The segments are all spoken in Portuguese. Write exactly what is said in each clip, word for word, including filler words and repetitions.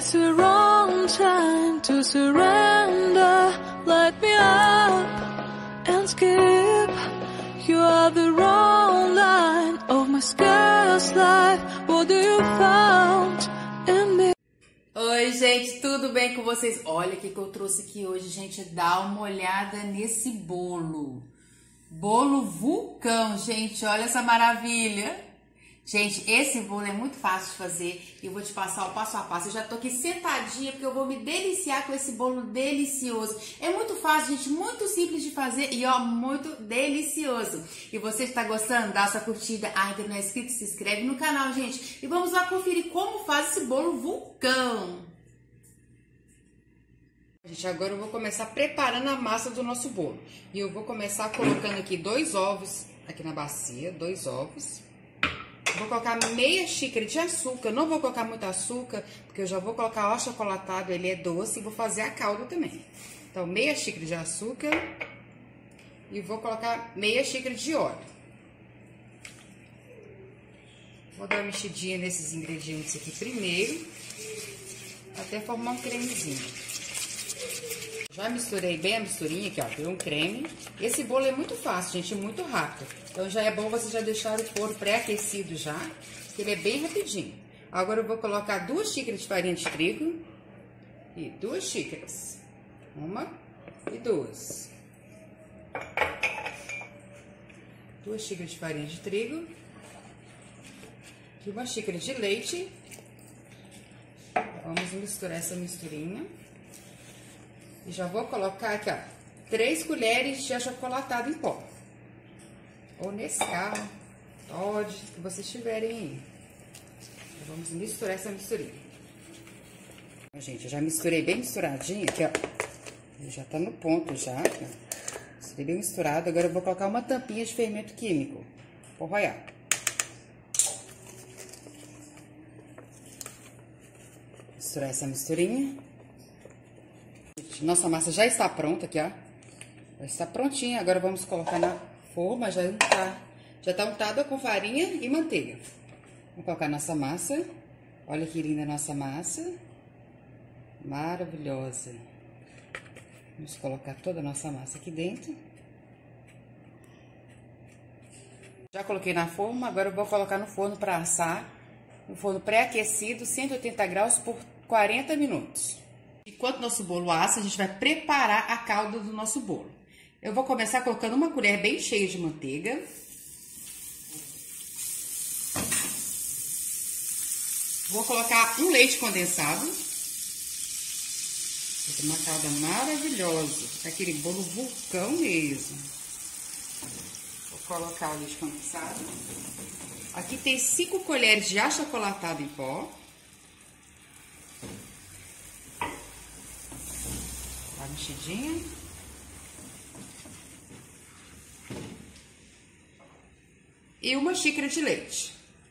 It's the wrong time to surrender. Light me up and skip. You are the wrong line of my scarce life. What do you found in me? Oi, gente, tudo bem com vocês? Olha o que que eu trouxe aqui hoje, gente. Dá uma olhada nesse bolo. Bolo vulcão, gente. Olha essa maravilha. Gente, esse bolo é muito fácil de fazer e eu vou te passar o passo a passo. Eu já tô aqui sentadinha porque eu vou me deliciar com esse bolo delicioso. É muito fácil, gente, muito simples de fazer e, ó, muito delicioso. E você está gostando? Dá sua curtida. Ah, ainda não é inscrito? Se inscreve no canal, gente. E vamos lá conferir como faz esse bolo vulcão. Gente, agora eu vou começar preparando a massa do nosso bolo. E eu vou começar colocando aqui dois ovos aqui na bacia, dois ovos. Vou colocar meia xícara de açúcar, não vou colocar muito açúcar, porque eu já vou colocar o achocolatado, ele é doce, e vou fazer a calda também. Então, meia xícara de açúcar e vou colocar meia xícara de óleo. Vou dar uma mexidinha nesses ingredientes aqui primeiro, até formar um cremezinho. Já misturei bem a misturinha aqui, ó, deu um creme. Esse bolo é muito fácil, gente, muito rápido. Então, já é bom você já deixar o forno pré-aquecido já, que ele é bem rapidinho. Agora, eu vou colocar duas xícaras de farinha de trigo e duas xícaras. Uma e duas. Duas xícaras de farinha de trigo e uma xícara de leite. Vamos misturar essa misturinha. E já vou colocar aqui, ó, três colheres de achocolatado em pó. Ou Nescau, Toddy, que vocês tiverem aí. Então, vamos misturar essa misturinha. Gente, eu já misturei bem misturadinho aqui, ó. Já tá no ponto já, ó. Misturei bem misturado. Agora eu vou colocar uma tampinha de fermento químico. Vou royar. Misturar essa misturinha. Nossa massa já está pronta aqui, ó. Já está prontinha. Agora vamos colocar na forma. Já tá, já tá untada com farinha e manteiga. Vamos colocar nossa massa. Olha que linda a nossa massa. Maravilhosa. Vamos colocar toda a nossa massa aqui dentro. Já coloquei na forma. Agora eu vou colocar no forno para assar. No forno pré-aquecido, cento e oitenta graus por quarenta minutos. Enquanto nosso bolo assa, a gente vai preparar a calda do nosso bolo. Eu vou começar colocando uma colher bem cheia de manteiga. Vou colocar um leite condensado. Uma calda maravilhosa, aquele bolo vulcão mesmo. Vou colocar o leite condensado. Aqui tem cinco colheres de achocolatado em pó. Uma mexidinha. E uma xícara de leite.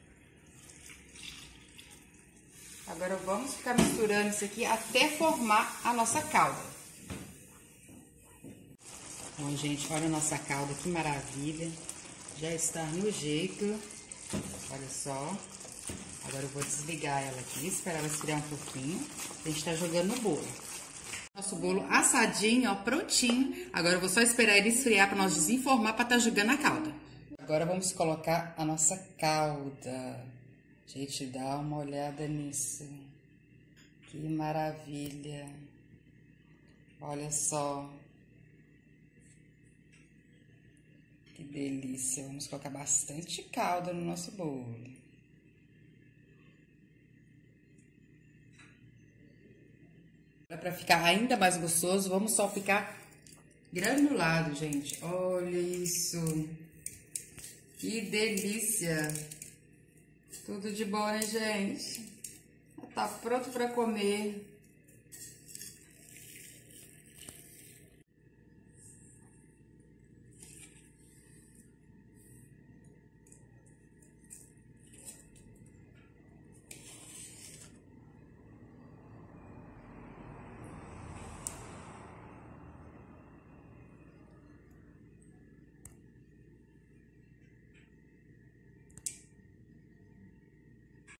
Agora vamos ficar misturando isso aqui até formar a nossa calda. Bom, gente, olha a nossa calda, que maravilha. Já está no jeito. Olha só. Agora eu vou desligar ela aqui, esperar ela esfriar um pouquinho. A gente tá jogando no bolo. Nosso bolo assadinho, ó, prontinho. Agora eu vou só esperar ele esfriar para nós desenformar para estar jogando a calda. Agora vamos colocar a nossa calda. Gente, dá uma olhada nisso. Que maravilha. Olha só. Que delícia. Vamos colocar bastante calda no nosso bolo. Para ficar ainda mais gostoso, vamos só ficar granulado, gente. Olha isso. Que delícia. Tudo de bom, né, gente? Tá pronto para comer.